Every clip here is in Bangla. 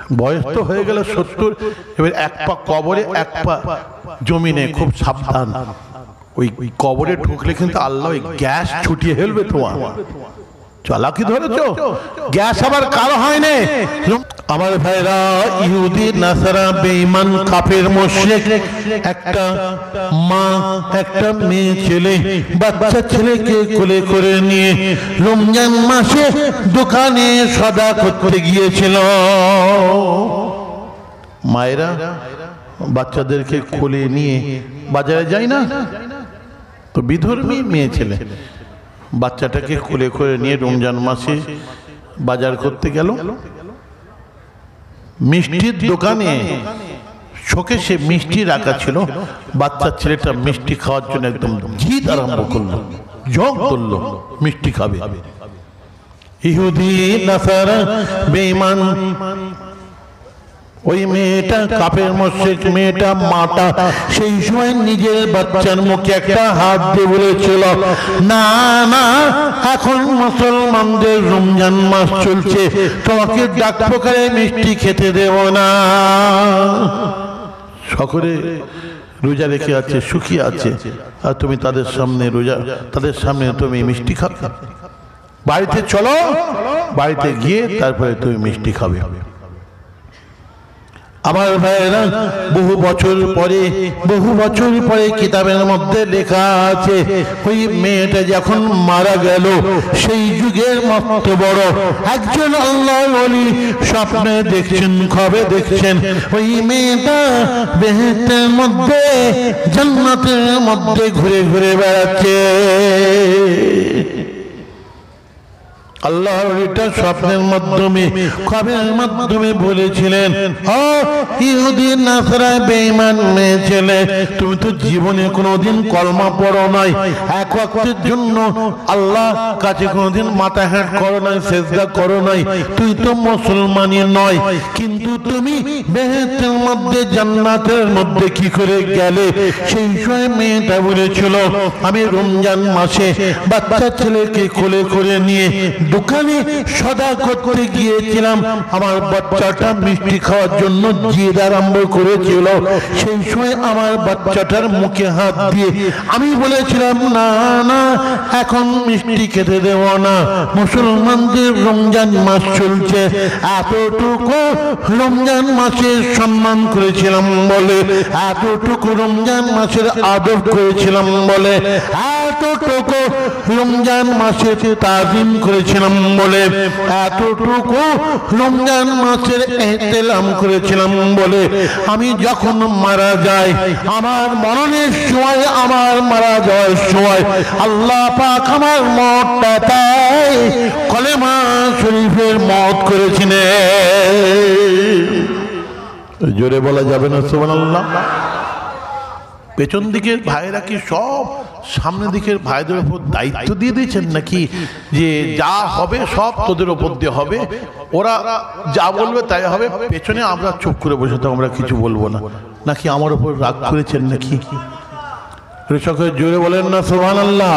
বয়স তো হয়ে গেল 70, এবার এক পা কবরে এক পা জমিনে, খুব সাবধান। ওই কবরে ঢুকলে কিন্তু আল্লাহ ওই গ্যাস ছুটিয়ে ফেলবে তোমার। চালাকি ধরেছ, গ্যাস আবার কারো হয় না। আমার ভাইরা, ইহুদি নাসারা বেঈমান কাফের মুশরিক, একটা মা একটা মেয়ে ছেলে, বাচ্চা ছেলেকে কোলে করে নিয়ে রমজান মাসে দোকানে সদা করতে গিয়েছিল। মায়েরা বাচ্চাদেরকে কোলে নিয়ে বাজারে যায় না তো, বিধর্মী মেয়ে ছেলে বাচ্চাটাকে কোলে করে নিয়ে রমজান মাসে বাজার করতে গেল। মিষ্টির দোকানে শোকেসে মিষ্টি রাখা ছিল, বাচ্চা ছেলেটা মিষ্টি খাওয়ার জন্য একদম জিদ আরম্ভ করলো, ঝোঁক ধরলো মিষ্টি খাবে। ইহুদি নাসারা বেঈমান, ওই মেয়েটা কাফের মুশরিক মেয়েটা মাটা সেই সময় নিজের বাচ্চার মুখে একটা হাত দিয়ে বলেছিল, না না, এখন মুসলমানদের রমজান মাস চলছে, তোমাকে ডাক প্রকারে মিষ্টি খেতে দেব না। সকলে রোজা রেখে আছে, সুখী আছে, আর তুমি তাদের সামনে রোজা, তাদের সামনে তুমি মিষ্টি খাবে? বাড়িতে চলো, বাড়িতে গিয়ে তারপরে তুমি মিষ্টি খাবে। আমার ভাইয়েরা, বহু বছর পরে কিতাবের মধ্যে লেখা আছে, ওই মেয়েটা যখন মারা গেল, সেই যুগের মত বড় একজন আল্লাহর ওলি স্বপ্নে দেখছেন, খবে দেখছেন, ওই মেয়েটা বেহেশতের মধ্যে, জান্নাতের মধ্যে ঘুরে ঘুরে বেড়াচ্ছে। আল্লাহর এটা স্বপ্নের মাধ্যমে, খবরের মাধ্যমে বলেছিলেন, ও ইহুদি নাসারা বেঈমান মেয়ে ছেলে, তুমি তো জীবনে কোনোদিন কলমা পড়ো নাই, এক ওয়াক্তের জন্য আল্লাহ কাছে কোনোদিন মাথা হেঁট করো নাই, সেজদা করো নাই, তুই তো মুসলমানই নয়, কিন্তু তুমি বেহেশতের মধ্যে, জান্নাতের মধ্যে কি করে গেলে? সেই সময় মেয়েটা বলেছিল, আমি রমজান মাসে বাচ্চা ছেলেকে কোলে করে নিয়ে দোকানে সদা করতে গিয়েছিলাম, আমার বাচ্চাটা মিষ্টি খাওয়ার জন্য জিদ আরম্ভ করেছিল, সেই সময় আমার বাচ্চাটার মুখে হাত দিয়ে আমি বলেছিলাম, না না, এখন মিষ্টি খেতে দেব না, মুসলমানদের রমজান মাস চলছে, এতটুকু রমজান মাসের সম্মান করেছিলাম বলে, এতটুকু রমজান মাসের আদর করেছিলাম বলে, এতটুকু রমজান মাসের তাজিম করেছিলাম বলে, এতটুকু রমজান মাসের এহতেরাম করেছিলাম বলে, আমি যখন মারা যাই, আমার মরণের সময়, আমার মারা যাওয়ার সময় আল্লাহ পাক আমার মতটা তাই কলেমা শরীফের মত করেছিলেন। জোরে বলা যাবে না সুবহানাল্লাহ? পেছন দিকের ভাইরা কি সব সামনের দিকের ভাইদের উপর দায়িত্ব দিয়ে দিয়েছেন নাকি, যে যা হবে সব তোদের উপর দিয়ে হবে, ওরা যা বলবে তাই হবে, পেছনে আমরা চুপ করে বসে তো আমরা কিছু বলবো না, নাকি আমার উপর রাগ করেছেন নাকি? সকলে জোরে বলেন না সুবহানাল্লাহ?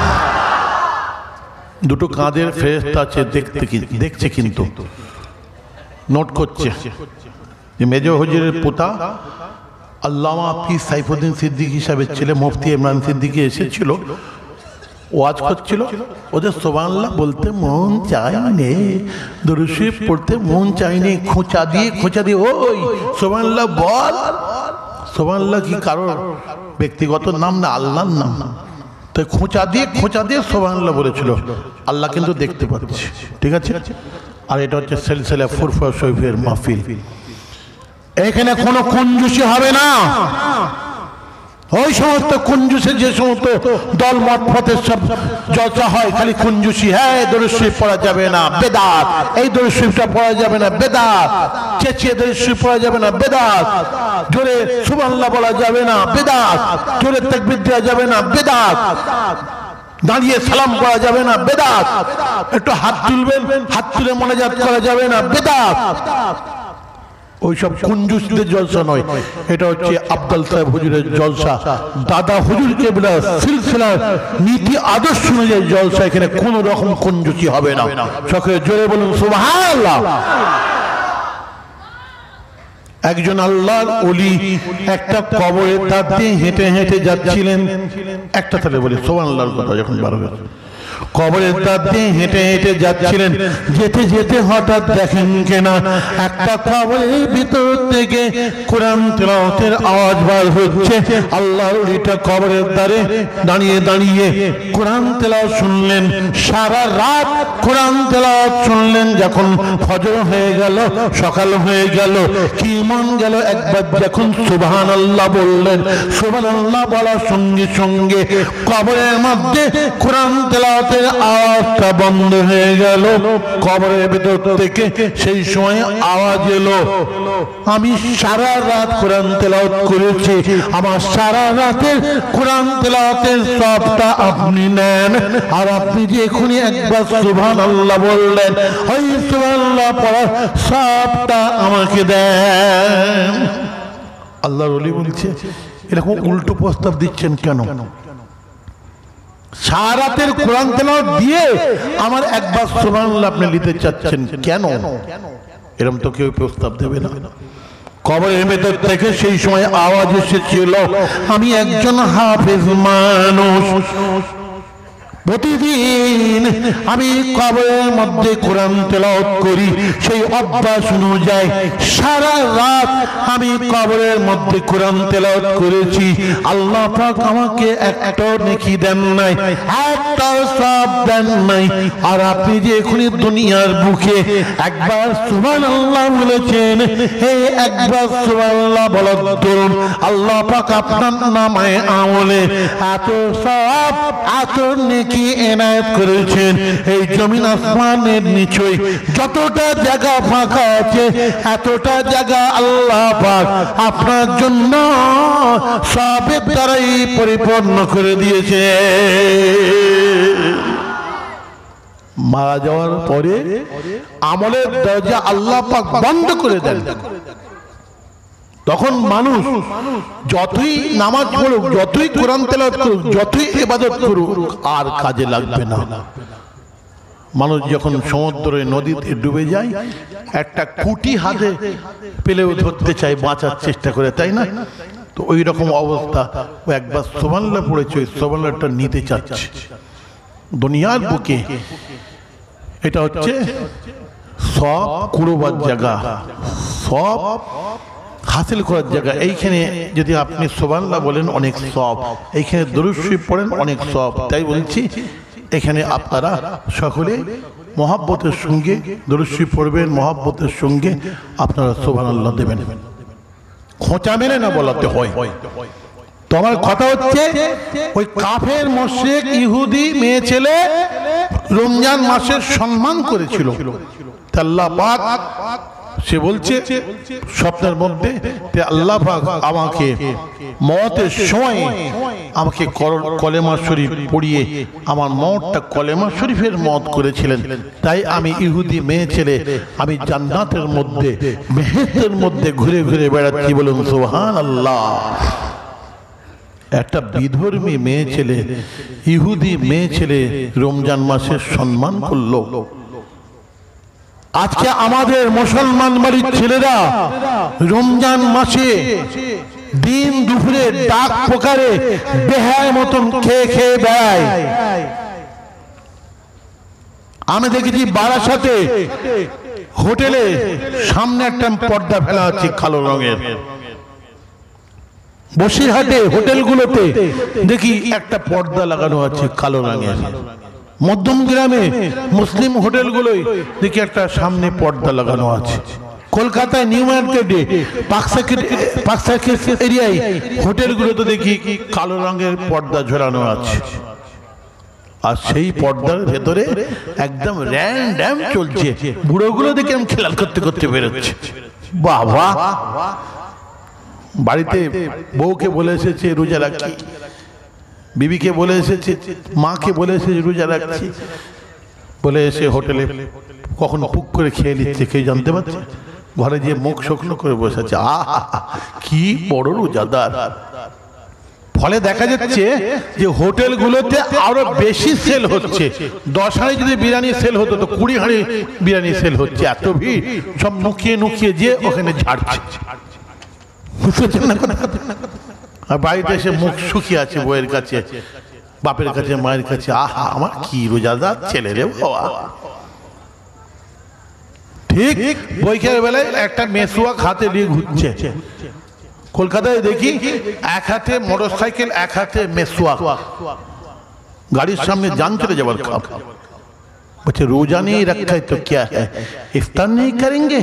দুটো কাঁধের ফেরেশতা আছে, দেখছে কিন্তু নোট করছে যে মেজর হুজুরের পোতা আল্লামা পীর সাইফুদ্দিন সিদ্দিকী সাহেবের ছেলে মুফতি ইমরান সিদ্দিকী এসেছিল, ওয়াজ করছিল, ওদের সুবহানাল্লাহ বলতে মন চায়নি, দুরূদ শরীফ পড়তে মন চায়নি, খোঁচা দিয়ে ওই সুবহানাল্লাহ বল। সুবহানাল্লাহ কি কারোর ব্যক্তিগত নাম না, আল্লাহর নাম, তাই খোঁচা দিয়ে সুবহানাল্লাহ বলেছিল। আল্লাহ কিন্তু দেখতে পাচ্ছে, ঠিক আছে? আর এটা হচ্ছে সিলসিলা ফুরফুরা শরীফের মাহফিল, এখানে কোনো কঞ্জুসি হবে না। ওই সমস্ত কঞ্জুসে যে সমস্ত দল মত পথের সব জলসা হয়, খালি কঞ্জুসি, হ্যাঁ দরুদ শরীফ পড়া যাবে না, বেদাত, এই দরুদ শরীফটা পড়া যাবে না, বেদাত, চেঁচিয়ে দরুদ শরীফ পড়া যাবে না, বেদাত, জোরে সুবহানাল্লাহ বলা যাবে না, বেদাত, জোরে তাকবীর দেওয়া যাবে না, বেদাত, দাঁড়িয়ে সালাম করা যাবে না, বেদাত, একটু হাত তুলবেন, হাত তুলে মোনাজাত করা যাবে না, বেদাত। ওইসব কঞ্জুসদের জলসা নয়, এটা হচ্ছে আফজাল সাহেব হুজুরের জলসা, দাদা হুজুর কেবলা সিলসিলার নীতি আদর্শ অনুযায়ী জলসা, এখানে কোন রকম কঞ্জুসি হবে না। সকলে জোরে বলুন সুবহানাল্লাহ। একজন আল্লাহর ওলি একটা কবরের ধার দিয়ে হেঁটে হেঁটে যাচ্ছিলেন। একটা তাহলে বলি সুবহানাল্লাহর কথা যখন বার হবে, কবরের ধার দিয়ে হেঁটে হেঁটে যাচ্ছিলেন। যেতে যেতে হঠাৎ দেখেন কেনা একটা কবরের ভিতর থেকে কোরআন তেলাওয়াতের আওয়াজ বার হচ্ছে। আল্লাহর ওলিটা কবরের ধারে দাঁড়িয়ে দাঁড়িয়ে কোরআন তেলাওয়াত শুনলেন। সারা রাত কোরআন তেলাওয়াত শুনলেন। যখন ফজর হয়ে গেল, সকাল হয়ে গেল, কি মন গেল একবার যখন সুবহানাল্লাহ বললেন, সুবহানাল্লাহ বলার সঙ্গে সঙ্গে কবরের মধ্যে কোরআন তেলাওয়াত আওয়াজটা বন্ধ হয়ে গেল। কবরের ভিতর থেকে সেই সময় আওয়াজ এলো, আমি সারা রাত কোরআন তেলাওয়াত করেছি, আমার সারা রাতের কোরআন তেলাওয়াতের সবটা আপনি নেন, আর আপনি যে এখনই একবার সুবহানাল্লাহ বললেন, ওই সুবহানাল্লাহ পড়ার সবটা আমাকে দেন। আল্লাহর ওলি বলছে এরকম উল্টো প্রস্তাব দিচ্ছেন কেন? সারাতের কোরআন তেলাওয়াত দিয়ে আমার একবার সুবহানাল্লাহ আপনি নিতে চাচ্ছেন কেন? এরকম তো কেউ প্রস্তাব দেবে না। কবরের ভেতর থেকে সেই সময় আওয়াজ এসেছিল, আমি একজন হাফেজ মানুষ, প্রতিদিন আমি কবরের মধ্যে কোরআন তেলাওয়াত করি, সেই অভ্যাস অনুযায়ী সারা রাত আমি কবরের মধ্যে কোরআন তেলাওয়াত করেছি। আল্লাহ পাক আমাকে একটা নেকি দেন নাই, একটা সওয়াব দেন নাই, আর আপনি যে এখনই দুনিয়ার বুকে একবার সুবহানাল্লাহ বলেছেন, এই একবার সুবহানাল্লাহ বলার দরুন আল্লাহ পাক আপনার নামায়ে আমলে এত সওয়াব এত নেকি এনায়েত করেছেন। এই জমিন আসমানের নিচে যতটা জায়গা ফাঁকা আছে এতটা জায়গা আল্লাহ পাক আপনার জন্য সবের দ্বারাই পরিপূর্ণ করে দিয়েছে। মারা যাওয়ার পরে আমলের দরজা আল্লাহ পাক বন্ধ করে দেন। তখন মানুষ যতই নামাজ পড়ুক, যতই কোরআন তেলাওয়াত করুক, যতই ইবাদত করুক, আর কাজে লাগবে না। মানুষ যখন সমুদ্রে নদীতে ডুবে যায়, একটা কুটি হাতে পেলেও ধরতে চায়, বাঁচার চেষ্টা করে, তাই না? তো ওই রকম অবস্থা। ও একবার সুবহানাল্লাহ পড়েছে, ওই সুবহানাল্লাহটা নিতে চাচ্ছে দুনিয়ার বুকে। এটা হচ্ছে সব কুড়োবার জায়গা, সব হাসিল করার জায়গা। এইখানে যদি আপনি সুবহানাল্লাহ বলেন অনেক সওয়াব, এইখানে দরুদ শরীফ পড়েন অনেক সওয়াব। তাই বলছি এখানে আপনারা সকলে মহব্বতের সঙ্গে দরুদ শরীফ পড়বেন, মহব্বতের সঙ্গে আপনারা সুবহানাল্লাহ দেবেন, খোঁচা মেরে না বলাতে হয়। তোমার কথা হচ্ছে ওই কাফের মুশরিক ইহুদি মেয়ে ছেলে রমজান মাসের সম্মান করেছিল, আল্লাহ পাক সে বলছে স্বপ্নের মধ্যে আল্লাহ পাক আমাকে মওতের সময় আমাকে কলেমা শরীফ পড়িয়ে আমার মওতটা কলেমা শরীফের মওত করেছিলেন। তাই আমি ইহুদি মেয়ে ছেলে আমি জান্নাতের মধ্যে বেহেশতের মধ্যে ঘুরে ঘুরে বেড়াচ্ছি। বলুন সুবহানাল্লাহ। একটা বিধর্মী মেয়ে ছেলে, ইহুদি মেয়ে ছেলে রমজান মাসের সম্মান করলো। আজকে আমাদের মুসলমান বাড়ির ছেলেরা রমজান মাসে দিন দুপুরে ডাক পোকারে বেহায় মতন খেয়ে খেয়ে বেড়ায়। আমি দেখেছি বারাসাতে হোটেলে সামনে একটা পর্দা ফেলা আছে কালো রঙের। বসিরহাটে হোটেলগুলোতে দেখি একটা পর্দা লাগানো আছে কালো রঙের। মধ্যম গ্রামে মুসলিম হোটেলগুলোই দেখি একটা সামনে পর্দা লাগানো আছে। কলকাতায় নিউ মার্কেটে পাকসার্কিট এরিয়ায় হোটেলগুলোতে দেখি কালো রঙের পর্দা ঝোলানো আছে। আর সেই পর্দার ভেতরে একদম র্যান্ডম চলছে। বুড়োগুলো দেখে আমি খেলাল করতে করতে বেরোচ্ছে। বাবা, বাড়িতে বউকে বলে এসেছে রোজা রাখি, বিবিকে বলে এসেছে, মাকে বলে এসেছে রোজা রাখছি, বলে এসে হোটেলে কখন পুক করে খেয়ে নিচ্ছে কেউ জানতে পারছে। ঘরে যে মুখ শুকনো করে বসেছে, আহা কি বড় রোজাদার। ফলে দেখা যাচ্ছে যে হোটেলগুলোতে আরো বেশি সেল হচ্ছে। 10 হাঁড়ি যদি বিরিয়ানি সেল হতো তো 20 হাঁড়ি বিরিয়ানি সেল হচ্ছে। এত ভিড়, সব নুকিয়ে নুকিয়ে যে ওখানে ঝাড়ছে। বুঝতে পারছেন না কথা? আর বাড়িতে এসে মুখ শুকিয়ে আছে বউয়ের কাছে, বাপের কাছে, মায়ের কাছে, আহা আমার কি রোজাদার ছেলে রে বাবা। ঠিক বৈকাল বেলায় একটা মেসুয়া হাতে নিয়ে ঘুরছে। কলকাতায় দেখি এক হাতে মোটরসাইকেল, এক হাতে মেসুয়া, গাড়ির সামনে যান চলে যাবার খাপ। বলছে रोजा नहीं रखा है तो क्या है, इफ्तार नहीं करेंगे,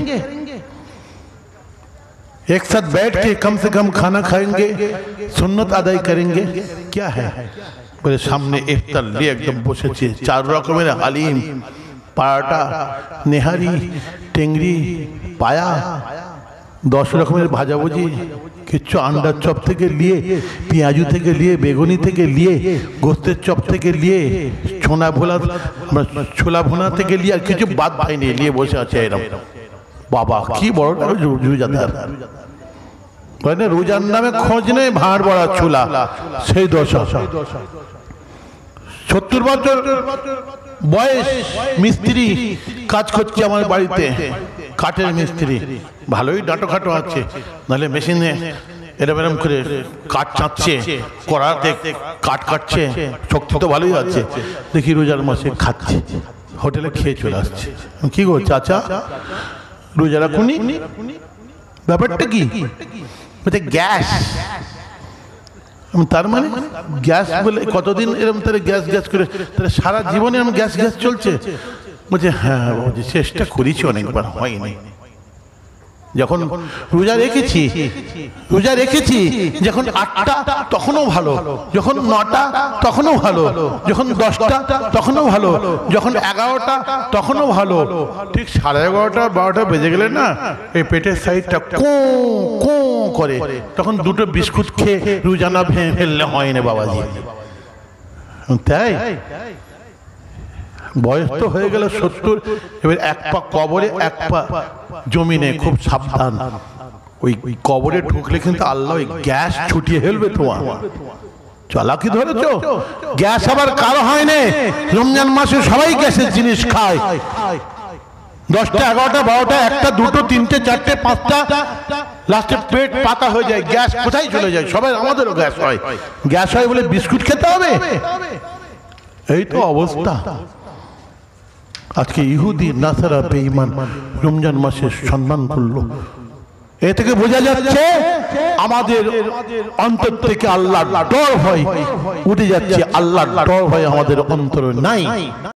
एक साथ बैठ के कम से कम खाना खाएंगे, सुन्नत अदाई करेंगे, क्या है। बोले सामने इफ्तार लिए एकदम बसेছে, 4 রকমের হালিম, পরাটা, নেহারি, টেংরি, পায়া, 10 রকমের ভাজাভুজি, কিচ্ছু আন্ডার চপ থেকে নিয়ে, পেঁয়াজু থেকে নিয়ে, বেগুনি থেকে নিয়ে, গোস্তের চপ থেকে নিয়ে, ছোলা ভোলা, ছোলা ভোনা থেকে নিয়ে, আর কিছু বাদ পাইনি, নিয়ে বসে আছে এরকম। বাবা কি বড় রোজাদার। মানে রোজার নামে খোঁজ নেই, ভাঁড় বড়া ছোলা, সেই দশা। 70 বছর বয়স, মিস্ত্রি কাজ করছে আমার বাড়িতে, কাঠের মিস্ত্রি, ভালোই ডাঁটো খাটো আছে, নাহলে মেশিনে এরম এরম করে কাঠ চাঁচছে, কড়াতে কাঠ কাটছে, শক্তি তো ভালোই আছে। দেখি রোজার মাসে খাচ্ছে, হোটেলে খেয়ে চলে আসছে। কি গো চাচা, রোজা রাখুনি, ব্যাপারটা কি? বলতে গ্যাস। তার মানে গ্যাস বলে কতদিন এরকম তাহলে গ্যাস গ্যাস করে, তাহলে সারা জীবনে আমি গ্যাস গ্যাস চলছে? বলছে হ্যাঁ, চেষ্টা করেছি অনেকবার, হয়নি। যখন রোজা রেখেছি যখন 8টা তখনও ভালো, যখন 9টা তখনও ভালো, যখন 10টা তখনও ভালো, যখন 11টা তখনও ভালো, ঠিক 11:30 12টা বেজে গেলে না এই পেটের সাইডটা কো কো করে, তখন 2টো বিস্কুট খেয়ে রোজানা ভেঙে ফেললে হয় না বাবাজি। তাই বয়স তো হয়ে গেল 70, এবার এক পা কবরে এক পা জমিনে, খুব সাবধান। ওই কবরে ঢুকলে কিন্তু আল্লাহ ওই গ্যাস ছুটিয়ে ফেলবে তোমার। চালাকি ধরেছো? গ্যাস আবার কারো হয় না, রমজান মাসে সবাই গ্যাসের জিনিস খায়। 10টা 11টা 12টা 1টা 2টো 3টে 4টে 5টা, লাস্টে পেট পাতা হয়ে যায়, গ্যাস কোথায় চলে যায়? সবাই, আমাদেরও গ্যাস হয়। গ্যাস হয় বলে বিস্কুট খেতে হবে? এই তো অবস্থা। আজকে ইহুদি নাসারা বেঈমান রমজান মাসে সম্মান করলো। এ থেকে বোঝা যাচ্ছে আমাদের অন্তর থেকে আল্লাহর ডর ভয় উঠে যাচ্ছে, আল্লাহর ডর ভয় আমাদের অন্তরে নাই।